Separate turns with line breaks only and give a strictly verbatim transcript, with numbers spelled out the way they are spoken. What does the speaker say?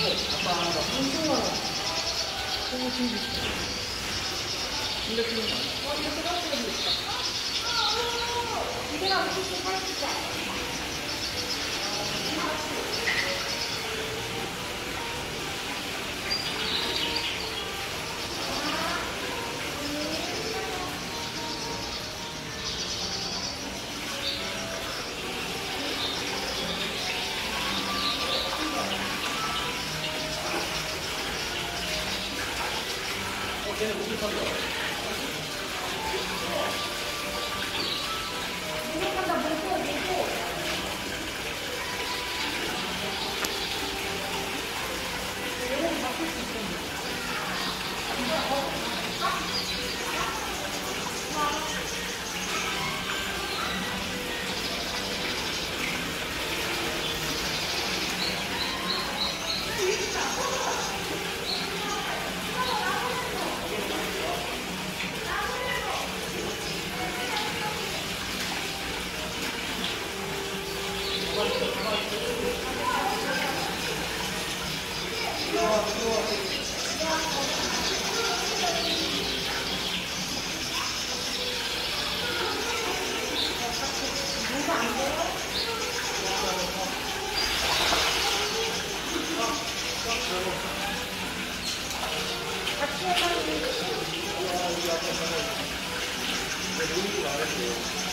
아빠 나 한동안 너무 준비했어. 근데 그런 거 아니야? 어, 이거 뜨겁게 됐다. 이제가 무슨 맛있어?
걔는 무슨 산다?
무조건다 먹고 먹고. 얘는 바꿀 수 있겠네. 같이 해가지고.